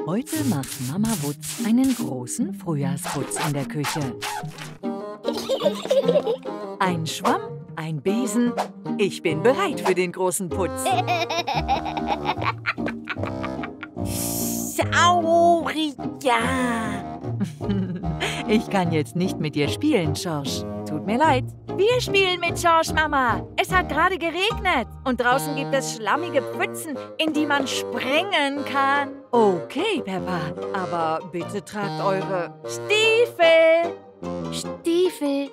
Heute macht Mama Wutz einen großen Frühjahrsputz in der Küche. Ein Schwamm, ein Besen. Ich bin bereit für den großen Putz. Saurier! Ich kann jetzt nicht mit dir spielen, George. Tut mir leid. Wir spielen mit George, Mama. Es hat gerade geregnet. Und draußen gibt es schlammige Pfützen, in die man springen kann. Okay, Peppa. Aber bitte tragt eure Stiefel. Stiefel.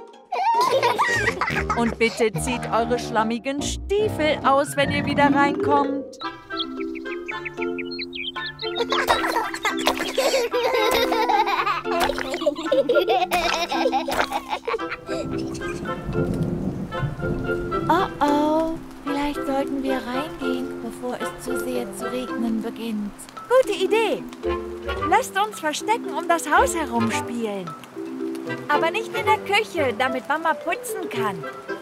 Und bitte zieht eure schlammigen Stiefel aus, wenn ihr wieder reinkommt. Oh oh, vielleicht sollten wir reingehen, bevor es zu sehr zu regnen beginnt. Gute Idee. Lasst uns verstecken, um das Haus herum spielen. Aber nicht in der Küche, damit Mama putzen kann.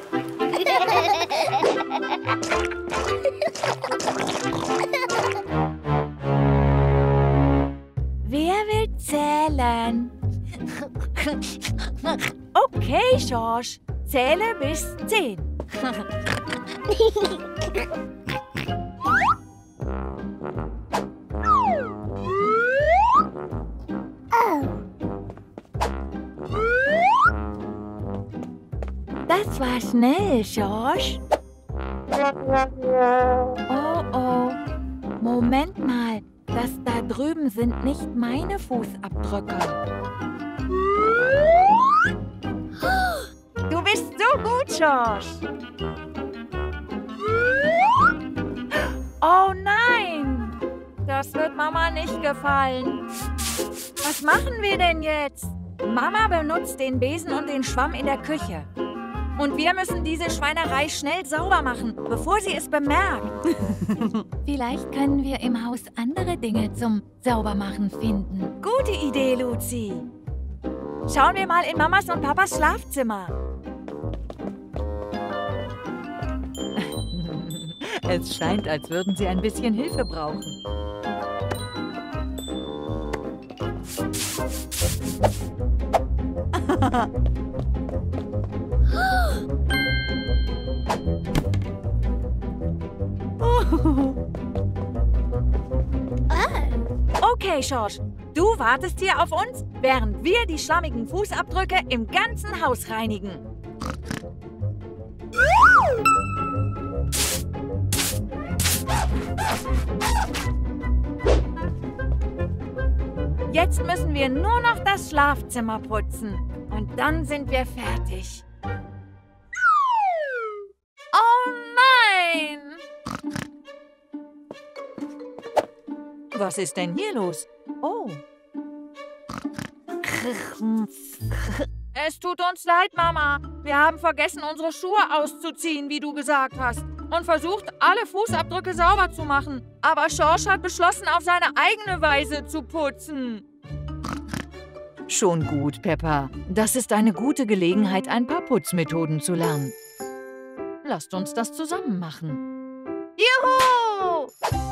Wer will zählen? Okay, George. Zähle bis 10. Das war schnell, George. Oh, oh. Moment mal. Das da drüben sind nicht meine Fußabdrücke. Du bist so gut, George. Oh nein. Das wird Mama nicht gefallen. Was machen wir denn jetzt? Mama benutzt den Besen und den Schwamm in der Küche. Und wir müssen diese Schweinerei schnell sauber machen, bevor sie es bemerkt. Vielleicht können wir im Haus andere Dinge zum Saubermachen finden. Gute Idee, Luzi. Schauen wir mal in Mamas und Papas Schlafzimmer. Es scheint, als würden sie ein bisschen Hilfe brauchen. Okay, George, du wartest hier auf uns, während wir die schlammigen Fußabdrücke im ganzen Haus reinigen. Jetzt müssen wir nur noch das Schlafzimmer putzen. Und dann sind wir fertig. Oh nein! Was ist denn hier los? Oh. Es tut uns leid, Mama. Wir haben vergessen, unsere Schuhe auszuziehen, wie du gesagt hast. Und versucht, alle Fußabdrücke sauber zu machen. Aber George hat beschlossen, auf seine eigene Weise zu putzen. Schon gut, Peppa. Das ist eine gute Gelegenheit, ein paar Putzmethoden zu lernen. Lasst uns das zusammen machen. Juhu!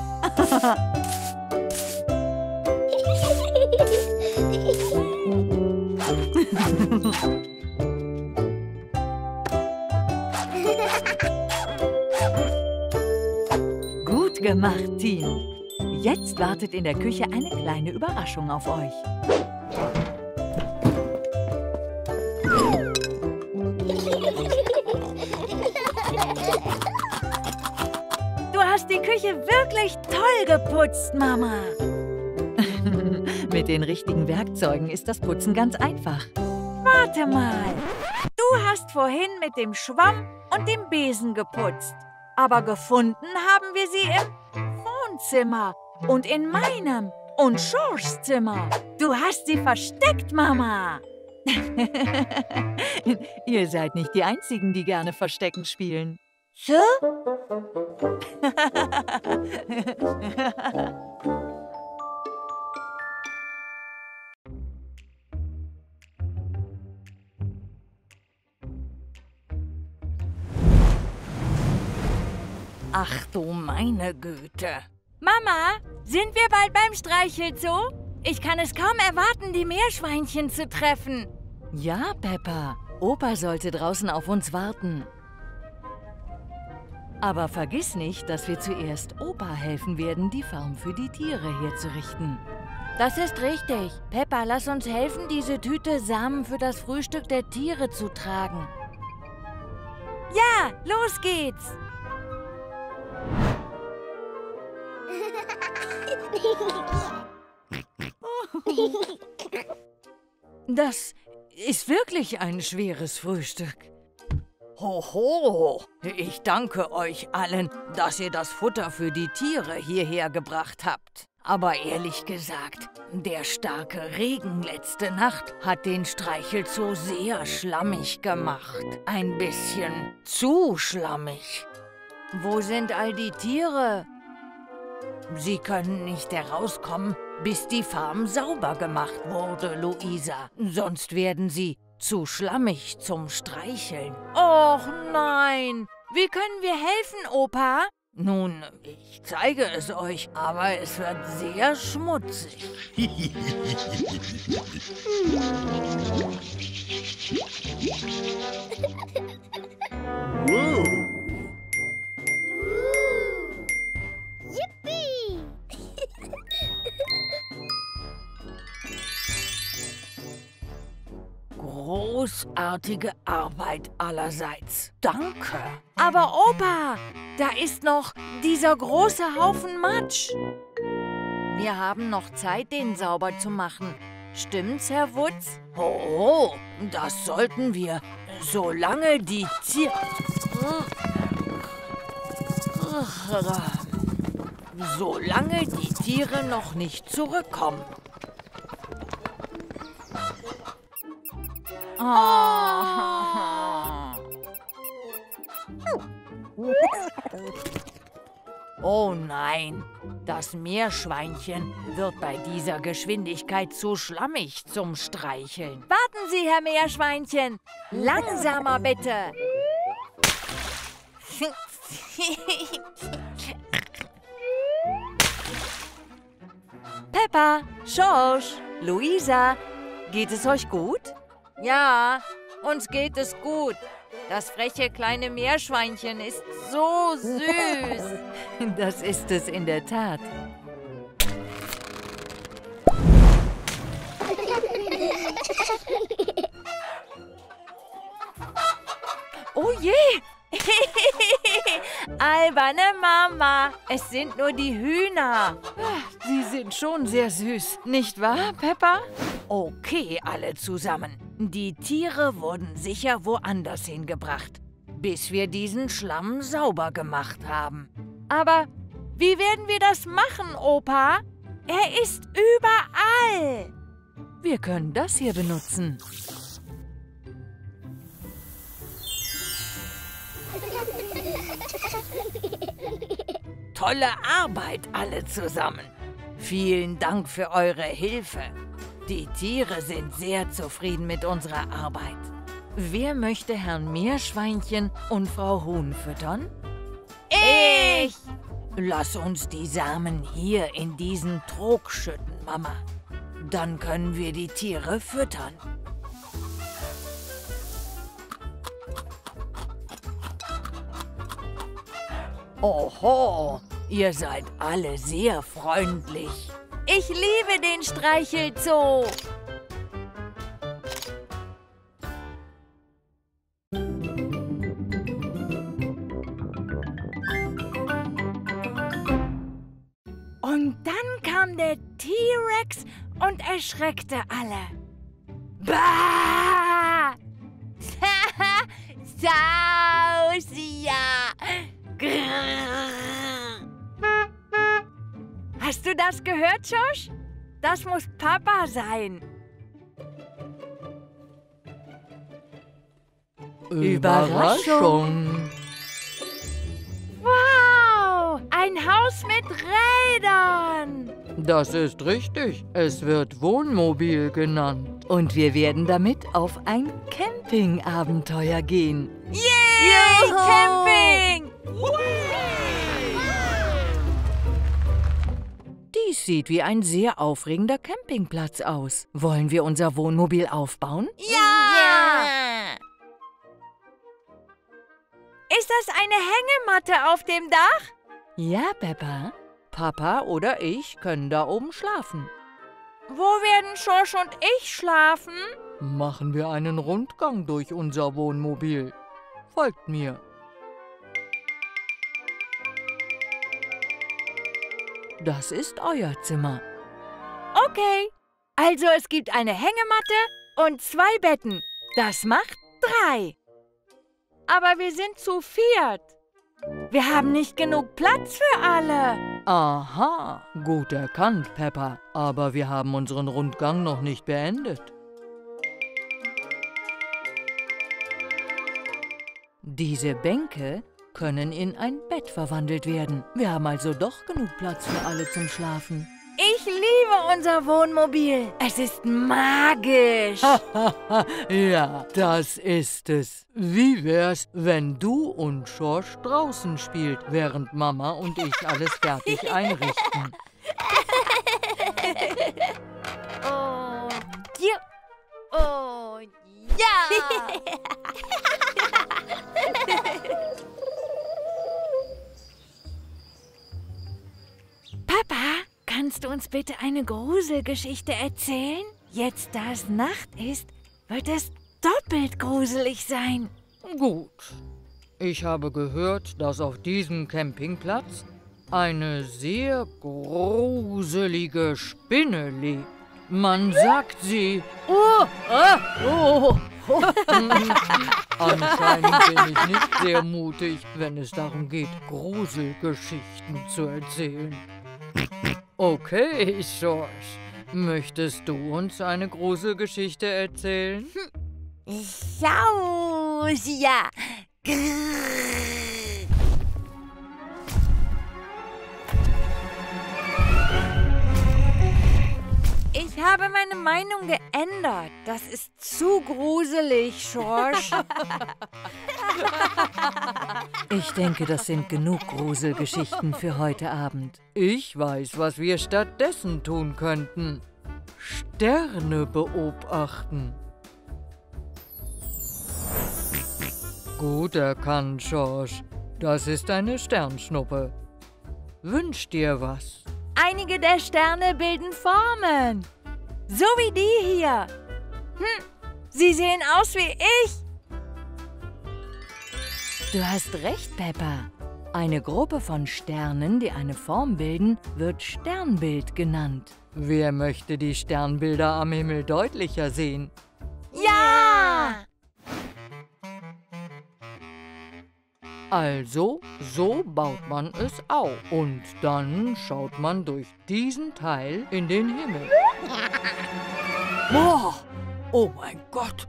Gut gemacht, Team. Jetzt wartet in der Küche eine kleine Überraschung auf euch. Du hast die Küche wirklich toll geputzt, Mama. Mit den richtigen Werkzeugen ist das Putzen ganz einfach. Warte mal. Du hast vorhin mit dem Schwamm und dem Besen geputzt. Aber gefunden haben wir sie im Wohnzimmer und in meinem und Georges Zimmer. Du hast sie versteckt, Mama. Ihr seid nicht die Einzigen, die gerne Verstecken spielen. So? Ach du meine Güte. Mama, sind wir bald beim Streichelzoo? Ich kann es kaum erwarten, die Meerschweinchen zu treffen. Ja, Peppa. Opa sollte draußen auf uns warten. Aber vergiss nicht, dass wir zuerst Opa helfen werden, die Farm für die Tiere herzurichten. Das ist richtig. Peppa, lass uns helfen, diese Tüte Samen für das Frühstück der Tiere zu tragen. Ja, los geht's! Das ist wirklich ein schweres Frühstück. Hoho, ich danke euch allen, dass ihr das Futter für die Tiere hierher gebracht habt. Aber ehrlich gesagt, der starke Regen letzte Nacht hat den Streichelzoo sehr schlammig gemacht. Ein bisschen zu schlammig. Wo sind all die Tiere? Sie können nicht herauskommen, bis die Farm sauber gemacht wurde, Luisa. Sonst werden sie zu schlammig zum Streicheln. Och nein! Wie können wir helfen, Opa? Nun, ich zeige es euch, aber es wird sehr schmutzig. Yippie! Großartige Arbeit allerseits. Danke. Aber Opa, da ist noch dieser große Haufen Matsch. Wir haben noch Zeit, den sauber zu machen. Stimmt's, Herr Wutz? Oh, das sollten wir, solange die Tiere noch nicht zurückkommen. Oh nein, das Meerschweinchen wird bei dieser Geschwindigkeit zu schlammig zum Streicheln. Warten Sie, Herr Meerschweinchen. Langsamer bitte. Peppa, Schorsch, Luisa, geht es euch gut? Ja, uns geht es gut. Das freche kleine Meerschweinchen ist so süß. Das ist es in der Tat. Oh je! Alberne Mama, es sind nur die Hühner. Sie sind schon sehr süß, nicht wahr, Peppa? Okay, alle zusammen. Die Tiere wurden sicher woanders hingebracht, bis wir diesen Schlamm sauber gemacht haben. Aber wie werden wir das machen, Opa? Er ist überall. Wir können das hier benutzen. Tolle Arbeit, alle zusammen. Vielen Dank für eure Hilfe. Die Tiere sind sehr zufrieden mit unserer Arbeit. Wer möchte Herrn Meerschweinchen und Frau Huhn füttern? Ich! Lass uns die Samen hier in diesen Trog schütten, Mama. Dann können wir die Tiere füttern. Oho, ihr seid alle sehr freundlich. Ich liebe den Streichelzoo. Und dann kam der T-Rex und erschreckte alle. Bah! Sausia! Hast du das gehört, Josh? Das muss Papa sein. Überraschung! Wow! Ein Haus mit Rädern! Das ist richtig. Es wird Wohnmobil genannt. Und wir werden damit auf ein Campingabenteuer gehen. Yay! Camping! Dies sieht wie ein sehr aufregender Campingplatz aus. Wollen wir unser Wohnmobil aufbauen? Ja! Ist das eine Hängematte auf dem Dach? Ja, Peppa. Papa oder ich können da oben schlafen. Wo werden Schorsch und ich schlafen? Machen wir einen Rundgang durch unser Wohnmobil. Folgt mir. Das ist euer Zimmer. Okay. Also es gibt eine Hängematte und 2 Betten. Das macht 3. Aber wir sind zu 4. Wir haben nicht genug Platz für alle. Aha, gut erkannt, Peppa. Aber wir haben unseren Rundgang noch nicht beendet. Diese Bänke können in ein Bett verwandelt werden. Wir haben also doch genug Platz für alle zum Schlafen. Ich liebe unser Wohnmobil. Es ist magisch. Ja, das ist es. Wie wär's, wenn du und Schorsch draußen spielt, während Mama und ich alles fertig einrichten? Oh, ja. Oh, ja. Papa, kannst du uns bitte eine Gruselgeschichte erzählen? Jetzt, da es Nacht ist, wird es doppelt gruselig sein. Gut. Ich habe gehört, dass auf diesem Campingplatz eine sehr gruselige Spinne lebt. Man sagt sie... Anscheinend bin ich nicht sehr mutig, wenn es darum geht, Gruselgeschichten zu erzählen. Okay, Schorsch. Möchtest du uns eine Gruselgeschichte erzählen? Ja. Ich habe meine Meinung geändert. Das ist zu gruselig, Schorsch. Ich denke, das sind genug Gruselgeschichten für heute Abend. Ich weiß, was wir stattdessen tun könnten. Sterne beobachten. Gut erkannt, Schorsch. Das ist eine Sternschnuppe. Wünsch dir was. Einige der Sterne bilden Formen. So wie die hier. Sie sehen aus wie ich. Du hast recht, Peppa. Eine Gruppe von Sternen, die eine Form bilden, wird Sternbild genannt. Wer möchte die Sternbilder am Himmel deutlicher sehen? Ja! Also, so baut man es auf. Und dann schaut man durch diesen Teil in den Himmel. Boah! Oh mein Gott!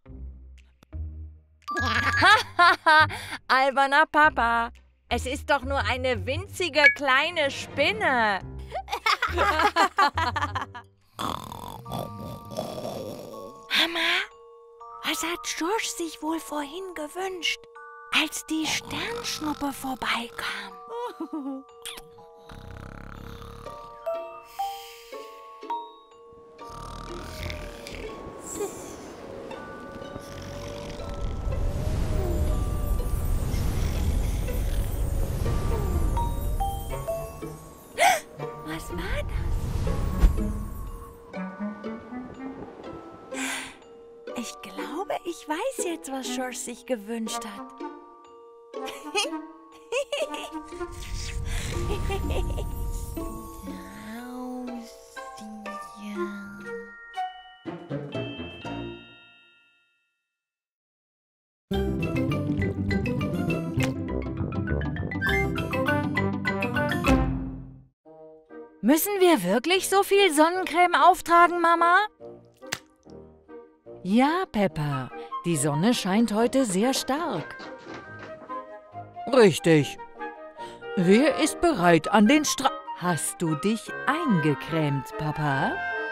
Alberner Papa, es ist doch nur eine winzige kleine Spinne. Mama, was hat Schorsch sich wohl vorhin gewünscht, als die Sternschnuppe vorbeikam? Was war das? Ich glaube, ich weiß jetzt, was Schorsch sich gewünscht hat. Müssen wir wirklich so viel Sonnencreme auftragen, Mama? Ja, Peppa, die Sonne scheint heute sehr stark. Richtig. Wer ist bereit an den Hast du dich eingecremt, Papa?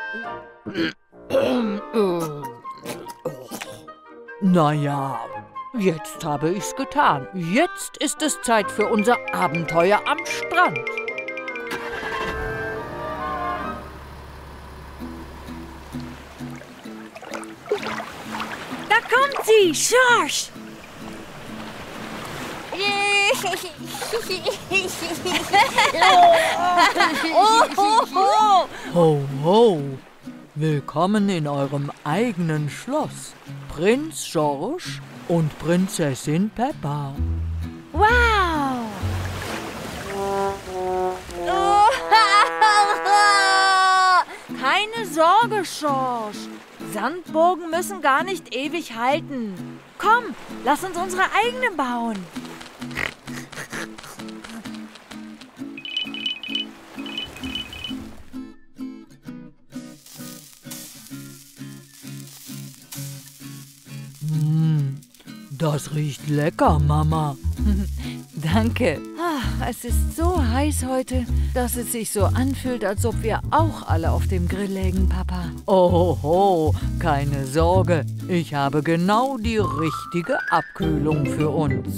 Naja, jetzt habe ich's getan. Jetzt ist es Zeit für unser Abenteuer am Strand. kommt sie, Schorsch! Ho, ho! Willkommen in eurem eigenen Schloss. Prinz Schorsch und Prinzessin Peppa. Wow! Keine Sorge, Schorsch. Sandburgen müssen gar nicht ewig halten. Komm, lass uns unsere eigene bauen. Das riecht lecker, Mama. Danke. Es ist so heiß heute, dass es sich so anfühlt, als ob wir auch alle auf dem Grill lägen, Papa. Oh, keine Sorge. Ich habe genau die richtige Abkühlung für uns.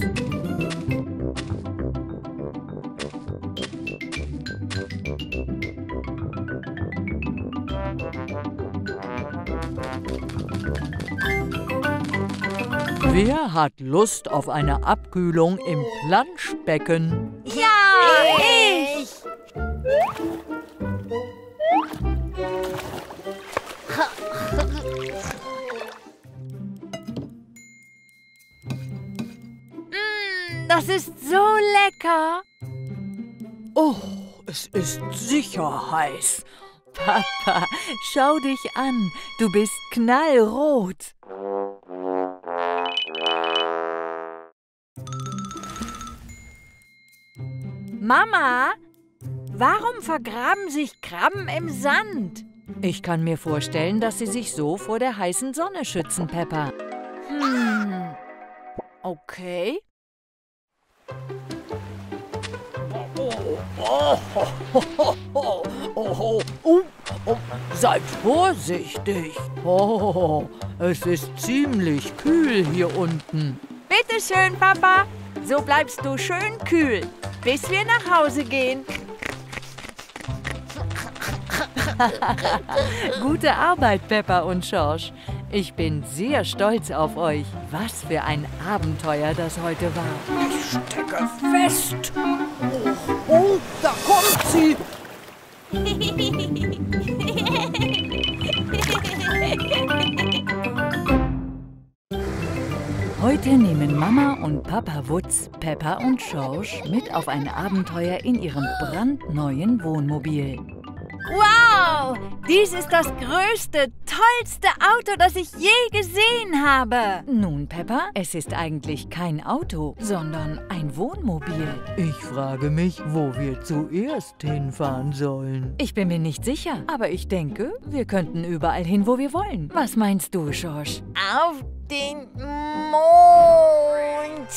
Wer hat Lust auf eine Abkühlung im Planschbecken? Ja, ich! Das ist so lecker. Oh, es ist sicher heiß. Papa, schau dich an. Du bist knallrot. Mama, warum vergraben sich Krabben im Sand? Ich kann mir vorstellen, dass sie sich so vor der heißen Sonne schützen, Peppa. Okay. Seid vorsichtig. Es ist ziemlich kühl hier unten. Bitte schön, Papa. So bleibst du schön kühl, bis wir nach Hause gehen. Gute Arbeit, Peppa und Schorsch. Ich bin sehr stolz auf euch. Was für ein Abenteuer das heute war. Ich stecke fest. Oh, da kommt sie. Heute nehmen Mama und Papa Wutz, Peppa und Schorsch mit auf ein Abenteuer in ihrem brandneuen Wohnmobil. Wow! Dies ist das größte, tollste Auto, das ich je gesehen habe. Nun, Peppa, es ist eigentlich kein Auto, sondern ein Wohnmobil. Ich frage mich, wo wir zuerst hinfahren sollen. Ich bin mir nicht sicher, aber ich denke, wir könnten überall hin, wo wir wollen. Was meinst du, Schorsch? Auf den Mond.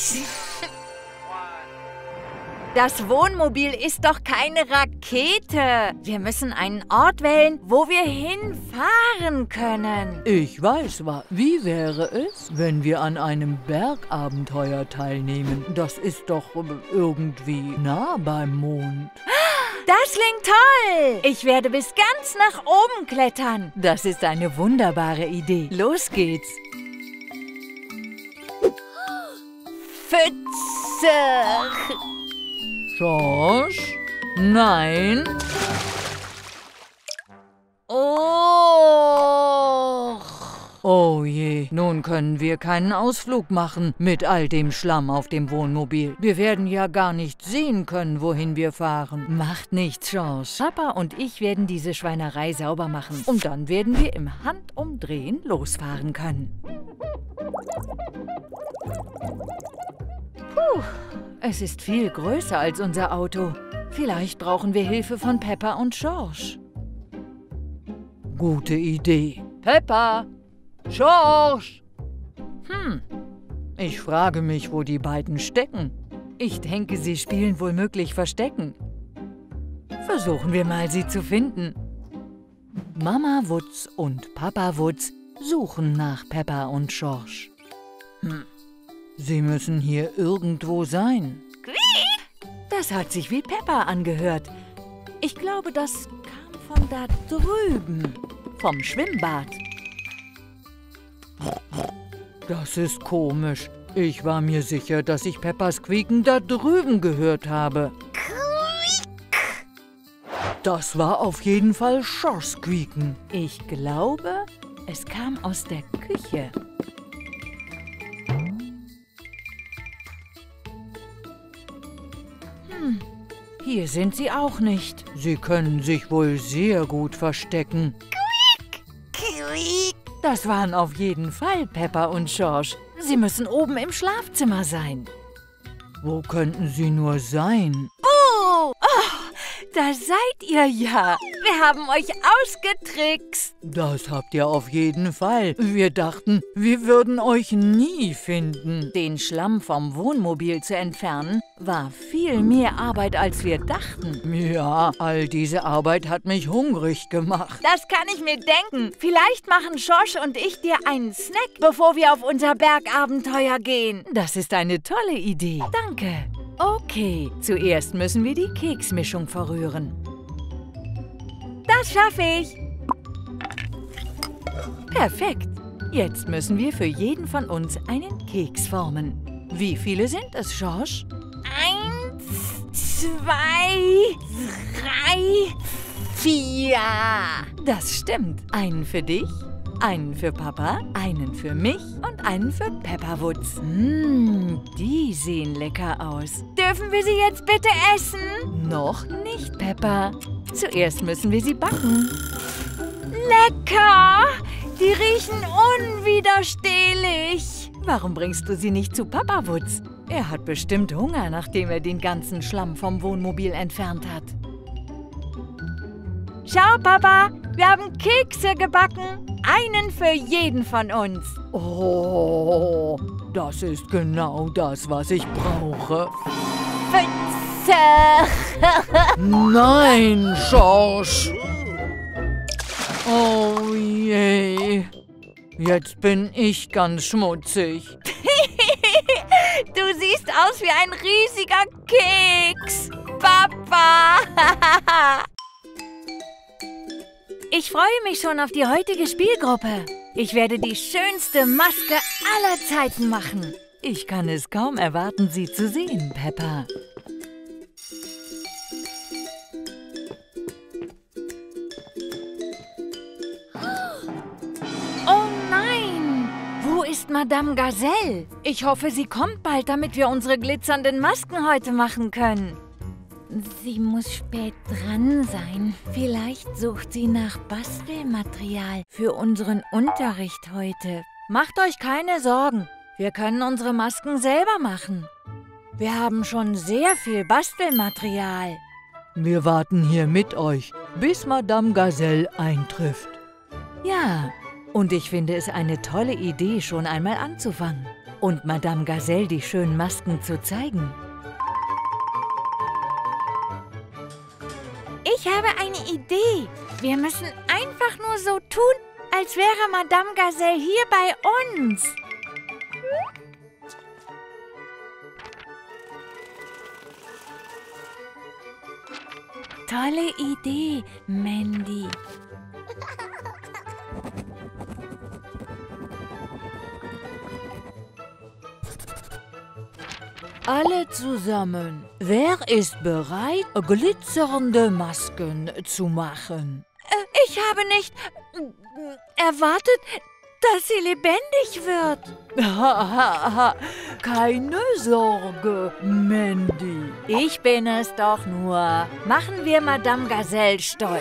Das Wohnmobil ist doch keine Rakete. Wir müssen einen Ort wählen, wo wir hinfahren können. Ich weiß was. Wie wäre es, wenn wir an einem Bergabenteuer teilnehmen? Das ist doch irgendwie nah beim Mond. Das klingt toll. Ich werde bis ganz nach oben klettern. Das ist eine wunderbare Idee. Los geht's. Pfütze. Schorsch? Nein. Oh. Oh je, nun können wir keinen Ausflug machen mit all dem Schlamm auf dem Wohnmobil. Wir werden ja gar nicht sehen können, wohin wir fahren. Macht nichts, Schorsch. Papa und ich werden diese Schweinerei sauber machen. Und dann werden wir im Handumdrehen losfahren können. Puh, es ist viel größer als unser Auto. Vielleicht brauchen wir Hilfe von Peppa und Schorsch. Gute Idee. Peppa! Schorsch! Ich frage mich, wo die beiden stecken. Ich denke, sie spielen womöglich Verstecken. Versuchen wir mal, sie zu finden. Mama Wutz und Papa Wutz suchen nach Peppa und Schorsch. Sie müssen hier irgendwo sein. Das hat sich wie Peppa angehört. Ich glaube, das kam von da drüben, vom Schwimmbad. Das ist komisch. Ich war mir sicher, dass ich Peppas Quieken da drüben gehört habe. Das war auf jeden Fall Georges Quieken. Ich glaube, es kam aus der Küche. Hier sind sie auch nicht. Sie können sich wohl sehr gut verstecken. Das waren auf jeden Fall Peppa und Georges. Sie müssen oben im Schlafzimmer sein. Wo könnten sie nur sein? Oh, da seid ihr ja. Wir haben euch ausgetrickst. Das habt ihr auf jeden Fall. Wir dachten, wir würden euch nie finden. Den Schlamm vom Wohnmobil zu entfernen, war viel mehr Arbeit, als wir dachten. Ja, all diese Arbeit hat mich hungrig gemacht. Das kann ich mir denken. Vielleicht machen Georges und ich dir einen Snack, bevor wir auf unser Bergabenteuer gehen. Das ist eine tolle Idee. Danke. Okay, zuerst müssen wir die Keksmischung verrühren. Das schaffe ich. Perfekt. Jetzt müssen wir für jeden von uns einen Keks formen. Wie viele sind es, Georges? 1, 2, 3, 4. Das stimmt. Einen für dich, einen für Papa, einen für mich und einen für Peppa Woods. Die sehen lecker aus. Dürfen wir sie jetzt bitte essen? Noch nicht, Peppa. Zuerst müssen wir sie backen. Lecker! Die riechen unwiderstehlich. Warum bringst du sie nicht zu Papa Woods? Er hat bestimmt Hunger, nachdem er den ganzen Schlamm vom Wohnmobil entfernt hat. Schau, Papa, wir haben Kekse gebacken. Einen für jeden von uns. Oh, das ist genau das, was ich brauche. Pfütze! Nein, Georges! Oh je, jetzt bin ich ganz schmutzig. Du siehst aus wie ein riesiger Keks, Papa! Ich freue mich schon auf die heutige Spielgruppe. Ich werde die schönste Maske aller Zeiten machen. Ich kann es kaum erwarten, sie zu sehen, Peppa. Oh nein! Wo ist Madame Gazelle? Ich hoffe, sie kommt bald, damit wir unsere glitzernden Masken heute machen können. Sie muss spät dran sein. Vielleicht sucht sie nach Bastelmaterial für unseren Unterricht heute. Macht euch keine Sorgen. Wir können unsere Masken selber machen. Wir haben schon sehr viel Bastelmaterial. Wir warten hier mit euch, bis Madame Gazelle eintrifft. Ja, und ich finde es eine tolle Idee, schon einmal anzufangen und Madame Gazelle die schönen Masken zu zeigen. Ich habe eine Idee. Wir müssen einfach nur so tun, als wäre Madame Gazelle hier bei uns. Tolle Idee, Mandy. Alle zusammen. Wer ist bereit, glitzernde Masken zu machen? Ich habe nicht erwartet, dass sie lebendig wird. Keine Sorge, Mandy. Ich bin es doch nur. Machen wir Madame Gazelle stolz.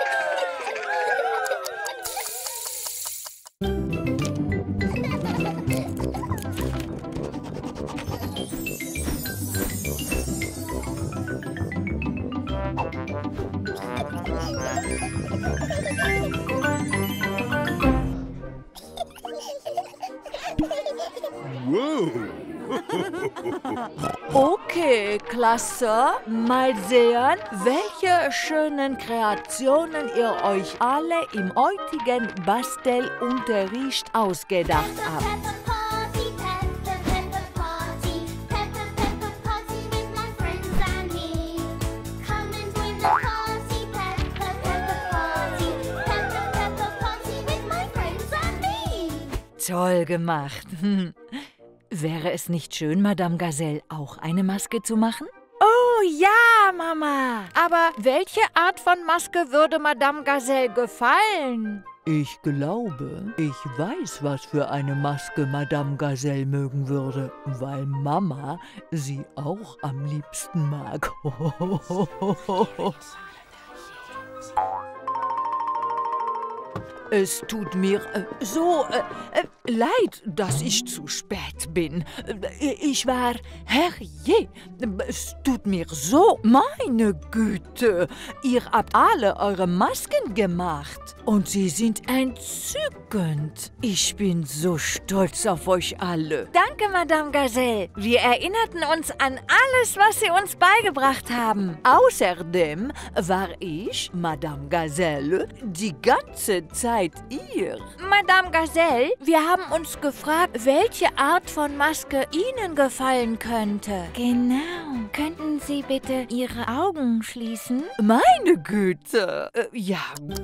Okay, Klasse. Mal sehen, welche schönen Kreationen ihr euch alle im heutigen Bastelunterricht ausgedacht habt. Toll gemacht. Wäre es nicht schön, Madame Gazelle auch eine Maske zu machen? Oh ja, Mama. Aber welche Art von Maske würde Madame Gazelle gefallen? Ich glaube, ich weiß, was für eine Maske Madame Gazelle mögen würde, weil Mama sie auch am liebsten mag. Es tut mir so leid, dass ich zu spät bin. Ich war... Herrje, es tut mir so... Meine Güte, ihr habt alle eure Masken gemacht. Und sie sind entzückend. Ich bin so stolz auf euch alle. Danke, Madame Gazelle. Wir erinnerten uns an alles, was Sie uns beigebracht haben. Außerdem war ich, Madame Gazelle, die ganze Zeit ihr. Madame Gazelle, wir haben uns gefragt, welche Art von Maske Ihnen gefallen könnte. Genau. Könnten Sie bitte Ihre Augen schließen? Meine Güte. Ja.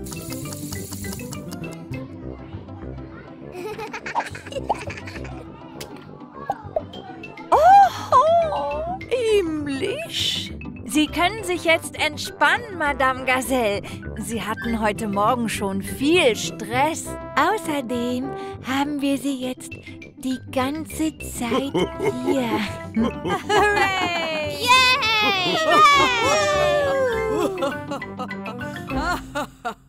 Oh, himmlisch. Sie können sich jetzt entspannen, Madame Gazelle. Sie hatten heute Morgen schon viel Stress. Außerdem haben wir Sie jetzt die ganze Zeit hier. Hooray! Yay!